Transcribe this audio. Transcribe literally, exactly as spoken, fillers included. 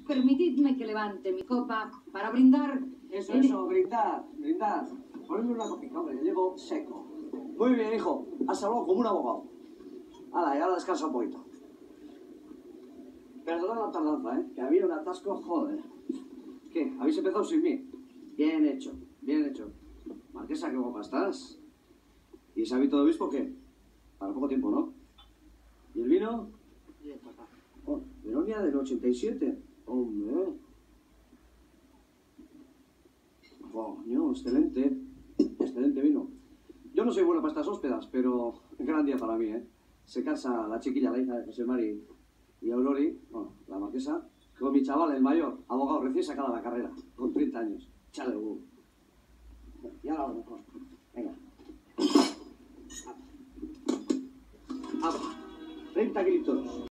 permitidme que levante mi copa para brindar... Eso, en... eso, brindad, brindad. Ponedme una copita, hombre, que llego seco. Muy bien, hijo, has hablado como un abogado. Hala, y ahora descansa un poquito. Perdona la tardanza, ¿eh? Que había un atasco, joder. ¿Qué? ¿Habéis empezado sin mí? Bien hecho, bien hecho. Marquesa, qué guapa estás. ¿Y ese hábito de obispo qué? Para poco tiempo, ¿no? ¿Y el vino? Bien, papá. Oh, Veronia del ochenta y siete. Hombre. Coño, excelente. Excelente vino. Yo no soy bueno para estas hóspedas, pero gran día para mí, ¿eh? Se casa la chiquilla, la hija de José Mari y Aurori, bueno, la marquesa, con mi chaval, el mayor, abogado recién sacado de la carrera, con treinta años. Chale, uh. Y ahora lo mejor. Venga. treinta kilitos.